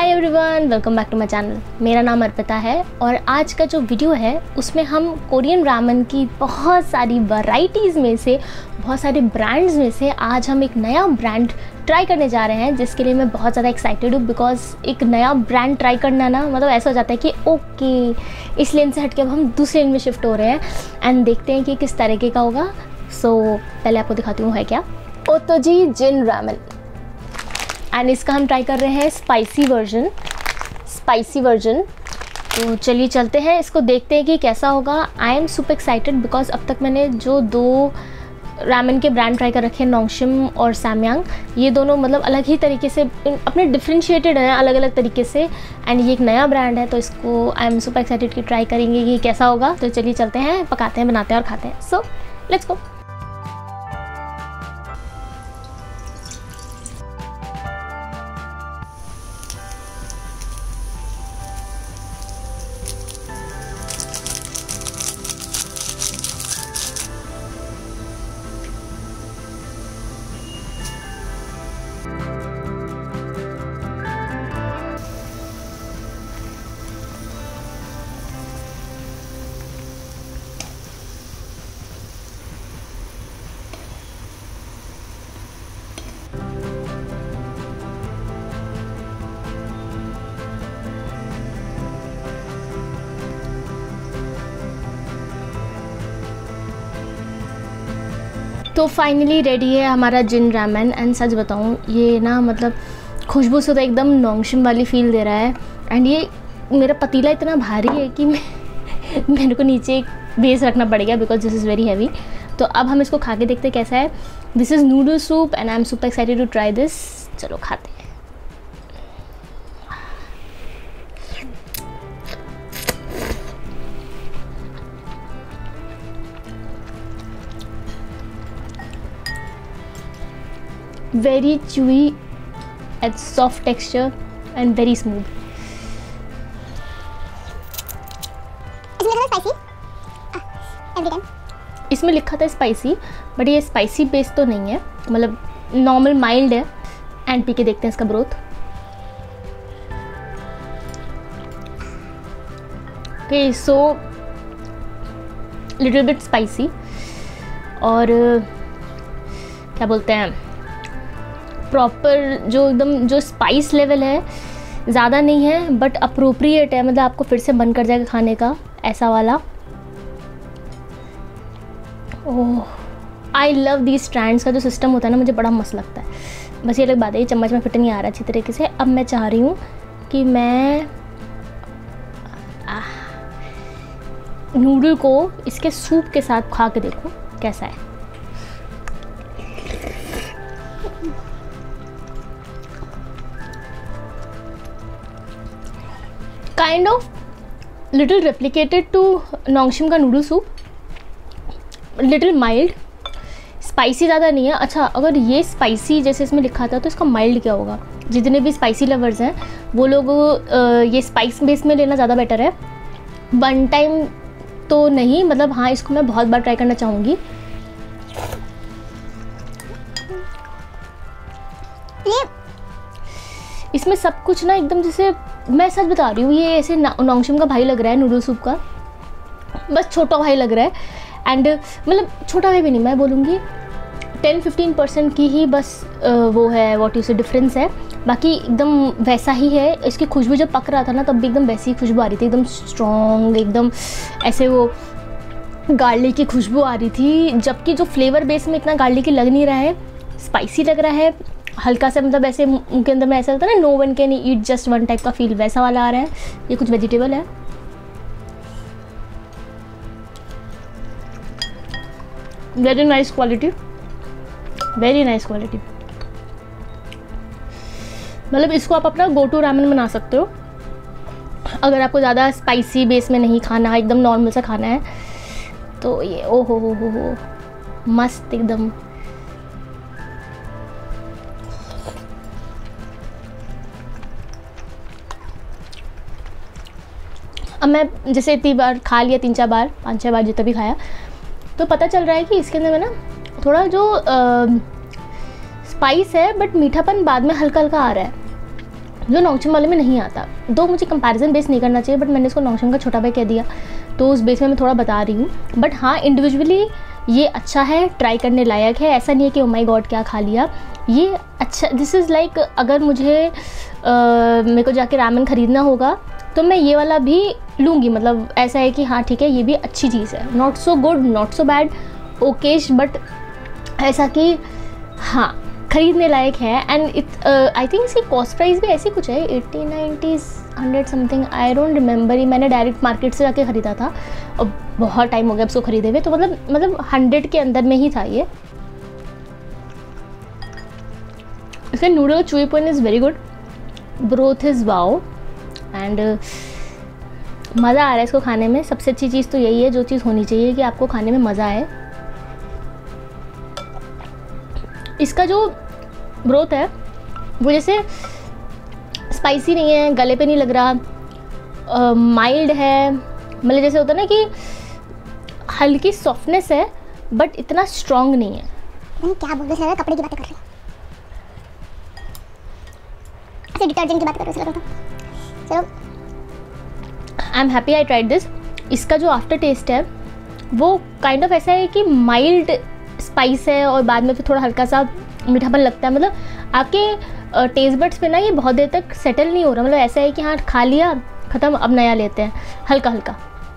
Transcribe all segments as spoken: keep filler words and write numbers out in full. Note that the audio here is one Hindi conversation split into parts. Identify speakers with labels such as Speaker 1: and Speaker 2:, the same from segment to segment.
Speaker 1: Hi everyone, welcome back to my channel. मेरा नाम अर्पिता है और आज का जो वीडियो है उसमें हम कोरियन रामेन की बहुत सारी वैरायटीज़ में से, बहुत सारे ब्रांड्स में से आज हम एक नया ब्रांड ट्राई करने जा रहे हैं, जिसके लिए मैं बहुत ज़्यादा एक्साइटेड हूँ। बिकॉज एक नया ब्रांड ट्राई करना ना, मतलब ऐसा हो जाता है कि ओके इस लेन से हट के अब हम दूसरे लेन में शिफ्ट हो रहे हैं एंड देखते हैं कि किस तरीके का होगा। सो so, पहले आपको दिखाती हूँ है क्या। ओतोजी जिन रामेन एंड इसका हम ट्राई कर रहे हैं स्पाइसी वर्जन स्पाइसी वर्जन तो चलिए चलते हैं, इसको देखते हैं कि कैसा होगा। I am super excited because अब तक मैंने जो दो रामेन के ब्रांड ट्राई कर रखे हैं, नोंगशिम और सामयांग, ये दोनों मतलब अलग ही तरीके से अपने डिफ्रेंशिएटेड हैं अलग अलग तरीके से। एंड ये एक नया ब्रांड है तो इसको आई एम सुपर एक्साइटेड कि ट्राई करेंगे कि कैसा होगा। तो चलिए चलते हैं, पकाते हैं, बनाते हैं और खाते हैं। So let's go. तो फाइनली रेडी है हमारा जिन रामेन। एंड सच बताऊँ, ये ना मतलब खुशबू से तो एकदम नोंगशिम वाली फील दे रहा है। एंड ये मेरा पतीला इतना भारी है कि मैं मेरे को नीचे एक बेस रखना पड़ेगा because this is very heavy. तो अब हम इसको खा के देखते हैं कैसा है। This is noodle soup and I am super excited to try this. चलो खाते हैं। very chewy and soft texture and very smooth. इसमें लिखा था स्पाइसी, बट ये स्पाइसी बेस तो नहीं है, मतलब नॉर्मल माइल्ड है। एंड पी के देखते हैं इसका broth. Okay, so little bit spicy और क्या बोलते हैं, प्रॉपर जो एकदम जो स्पाइस लेवल है ज़्यादा नहीं है बट अप्रोप्रिएट है, मतलब आपको फिर से मन कर जाएगा खाने का, ऐसा वाला। ओह, आई लव दी स्ट्रैंड्स का जो सिस्टम होता है ना, मुझे बड़ा मस्त लगता है। बस ये अलग बात है, ये चम्मच में फिट नहीं आ रहा अच्छी तरीके से। अब मैं चाह रही हूँ कि मैं नूडल को इसके सूप के साथ खा के देखूँ कैसा है। Kind of little replicated to Nongshim का noodle soup, little mild, spicy ज़्यादा नहीं है। अच्छा, अगर ये स्पाइसी जैसे इसमें लिखा था तो इसका माइल्ड क्या होगा। जितने भी स्पाइसी लवर्स हैं वो लोग ये स्पाइस बेस में लेना ज़्यादा बेटर है। वन टाइम तो नहीं, मतलब हाँ, इसको मैं बहुत बार ट्राई करना चाहूँगी। इसमें सब कुछ ना एकदम, जैसे मैं सच बता रही हूँ, ये ऐसे नोंगशिम का भाई लग रहा है नूडल सूप का, बस छोटा भाई लग रहा है। एंड मतलब छोटा भाई भी नहीं, मैं बोलूँगी टेन फिफ्टीन परसेंट की ही बस वो है, व्हाट यू से डिफरेंस है। बाकी एकदम वैसा ही है। इसकी खुशबू जब पक रहा था ना तब भी एकदम वैसी ही खुशबू आ रही थी, एकदम स्ट्रॉन्ग, एकदम ऐसे वो गार्लिक की खुशबू आ रही थी। जबकि जो फ्लेवर बेस में इतना गार्लिक लग नहीं रहा है, स्पाइसी लग रहा है हल्का सा, मतलब ऐसे मुंह के अंदर में ऐसा होता है ना, no one can eat just one type का फील, वैसा वाला आ रहा है। ये कुछ वेजिटेबल है। Very nice quality, very nice quality. मतलब इसको आप अपना गो टू रामेन बना सकते हो अगर आपको ज़्यादा स्पाइसी बेस में नहीं खाना, एकदम नॉर्मल सा खाना है तो ये ओ हो हो हो हो मस्त एकदम। अब मैं जैसे इतनी बार खा लिया, तीन चार बार पाँच छः बार जितना भी खाया, तो पता चल रहा है कि इसके अंदर में ना थोड़ा जो स्पाइस है बट मीठापन बाद में हल्का हल्का आ रहा है। जो नॉन्गशिम वाले में नहीं आता। दो मुझे कंपैरिजन बेस नहीं करना चाहिए, बट मैंने इसको नॉन्गशिम का छोटा भाई कह दिया, तो उस बेस में मैं थोड़ा बता रही हूँ। बट हाँ, इंडिविजुअली ये अच्छा है, ट्राई करने लायक है। ऐसा नहीं है कि ओ माय गॉड क्या खा लिया, ये अच्छा, दिस इज़ लाइक अगर मुझे uh, मेरे को जाके रामेन ख़रीदना होगा तो मैं ये वाला भी लूँगी। मतलब ऐसा है कि हाँ ठीक है, ये भी अच्छी चीज़ है, not so good not so bad, okayish, but ऐसा कि हाँ ख़रीदने लायक है। एंड इट आई थिंक इसकी कॉस्ट प्राइस भी ऐसी कुछ है, eighty nineties hundred something, I don't remember. ही मैंने डायरेक्ट मार्केट से जाके ख़रीदा था और बहुत टाइम हो गया उसको ख़रीदे हुए, तो मतलब मतलब हंड्रेड के अंदर में ही था ये। इसका noodle chewy point is very good, broth is wow, and मज़ा आ रहा है इसको खाने में। सबसे अच्छी चीज़ तो यही है, जो चीज़ होनी चाहिए कि आपको खाने में मज़ा आए। इसका जो ब्रोथ है वो जैसे स्पाइसी नहीं है, गले पे नहीं लग रहा, माइल्ड है, मतलब जैसे होता है ना कि हल्की सॉफ्टनेस है बट इतना स्ट्रॉन्ग नहीं है।
Speaker 2: क्या बोल रहे हैं, कपड़े की बातें कर रहे हैं, ऐसे डिटर्जेंट की बात कर रहे हैं। चलो,
Speaker 1: I am happy I tried this. इसका जो आफ्टर टेस्ट है वो काइंड ऑफ ऐसा है कि माइल्ड स्पाइस है और बाद में फिर थोड़ा हल्का सा मीठापन लगता है। मतलब आपके टेस्ट बड्स पे ना ये बहुत देर तक सेटल नहीं हो रहा, मतलब ऐसा है कि हाँ खा लिया ख़त्म, अब नया लेते हैं, हल्का हल्का।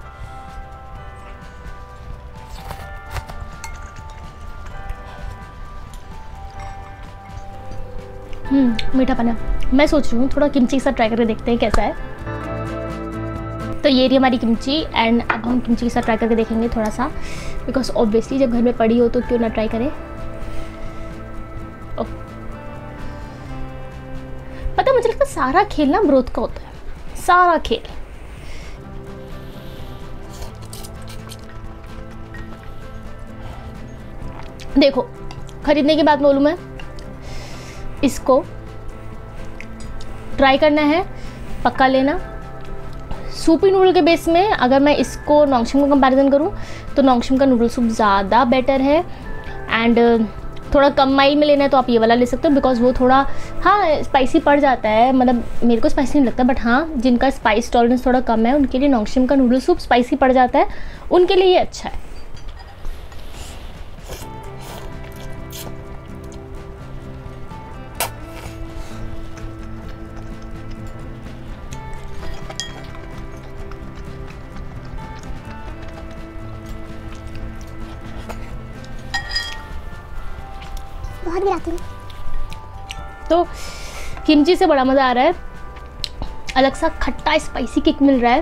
Speaker 1: हम्म मीठा पना। मैं सोच रही हूँ थोड़ा किमची के साथ ट्राई करके देखते हैं कैसा है। तो ये रही हमारी किमची, एंड अब हम किमची के साथ ट्राई करके देखेंगे थोड़ा सा, बिकॉज ऑब्वियसली जब घर में पड़ी हो तो क्यों ना ट्राई करें। पता मुझे लगता है सारा खेल ना ब्रोथ का होता है, सारा खेल। देखो खरीदने की बात बोलूँ मैं, इसको ट्राई करना है पक्का लेना। सूपी नूडल के बेस में अगर मैं इसको नॉन्गशिम को कंपैरिजन करूँ तो नॉन्गशिम का नूडल सूप ज़्यादा बेटर है, एंड थोड़ा कम माइल में लेना है तो आप ये वाला ले सकते हो, बिकॉज वो थोड़ा हाँ स्पाइसी पड़ जाता है। मतलब मेरे को स्पाइसी नहीं लगता, बट हाँ जिनका स्पाइस टॉलरेंस थोड़ा कम है उनके लिए नॉन्गशिम का नूडल सूप स्पाइसी पड़ जाता है, उनके लिए ये अच्छा है।
Speaker 2: बहुत गिराती हूँ।
Speaker 1: तो किमची से बड़ा मज़ा आ रहा है, अलग सा खट्टा स्पाइसी किक मिल रहा है।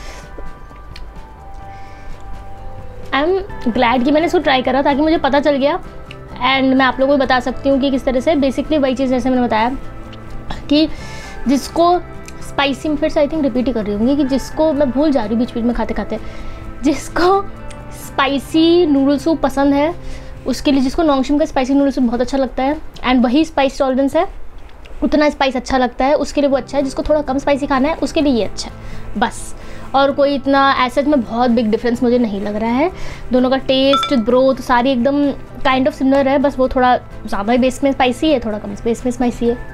Speaker 1: आई एम ग्लैड कि मैंने इसको ट्राई करा ताकि मुझे पता चल गया, एंड मैं आप लोगों को बता सकती हूँ कि किस तरह से। बेसिकली वही चीज़ जैसे मैंने बताया कि जिसको स्पाइसी, में फिर से आई थिंक रिपीट ही कर रही हूँगी कि जिसको मैं भूल जा रही हूँ बीच बीच में खाते खाते, जिसको स्पाइसी नूडल सूप पसंद है उसके लिए, जिसको नॉन्गशिम का स्पाइसी नूडल सूप बहुत अच्छा लगता है एंड वही स्पाइस टॉलरेंस है, उतना स्पाइस अच्छा लगता है, उसके लिए वो अच्छा है। जिसको थोड़ा कम स्पाइसी खाना है उसके लिए ये अच्छा है बस। और कोई इतना ऐसा में बहुत बिग डिफरेंस मुझे नहीं लग रहा है। दोनों का टेस्ट, ब्रोथ सारी एकदम काइंड ऑफ सिमिलर है, बस वो थोड़ा ज़्यादा बेस में स्पाइसी है, थोड़ा कम बेस में स्पाइसी है।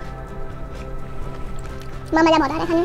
Speaker 2: मज़ा बहुत आ रहा है खाने में,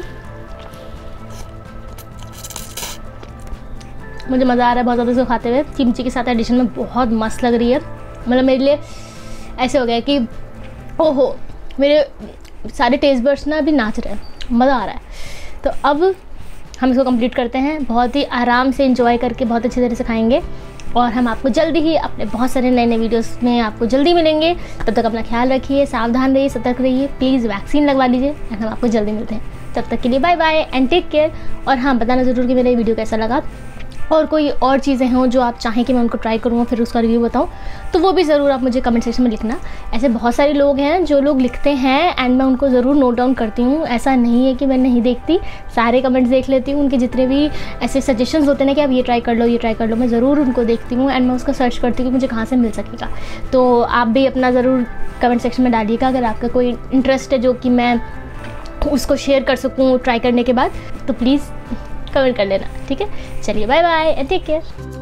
Speaker 1: मुझे मज़ा आ रहा है बहुत ज़्यादा इसको खाते हुए। किमची के साथ एडिशन में बहुत मस्त लग रही है। मतलब मेरे लिए ऐसे हो गया कि ओहो, मेरे सारे टेस्ट बड्स ना अभी नाच रहे हैं, मज़ा आ रहा है। तो अब हम इसको कंप्लीट करते हैं, बहुत ही आराम से एंजॉय करके बहुत अच्छी तरह से खाएंगे, और हम आपको जल्दी ही अपने बहुत सारे नए नए वीडियोस में आपको जल्दी मिलेंगे। तब तक अपना ख्याल रखिए, सावधान रहिए, सतर्क रहिए, प्लीज़ वैक्सीन लगवा लीजिए, एंड हम आपको जल्दी मिलते हैं। तब तक के लिए bye bye and take care. और हाँ, बताना ज़रूर कि मेरा ये वीडियो कैसा लगा, और कोई और चीज़ें हों जो आप चाहें कि मैं उनको ट्राई करूँ फिर उसका रिव्यू बताऊँ, तो वो भी ज़रूर आप मुझे कमेंट सेक्शन में लिखना। ऐसे बहुत सारे लोग हैं जो लोग लिखते हैं एंड मैं उनको ज़रूर नोट डाउन करती हूँ। ऐसा नहीं है कि मैं नहीं देखती, सारे कमेंट्स देख लेती हूँ। उनके जितने भी ऐसे सजेशंस होते हैं कि आप ये ट्राई कर लो, ये ट्राई कर लो, मैं ज़रूर उनको देखती हूँ एंड मैं उसका सर्च करती हूँ कि मुझे कहाँ से मिल सकेगा। तो आप भी अपना ज़रूर कमेंट सेक्शन में डालिएगा अगर आपका कोई इंटरेस्ट है जो कि मैं उसको शेयर कर सकूँ ट्राई करने के बाद, तो प्लीज़ कमेंट कर लेना, ठीक है। चलिए bye bye and take care.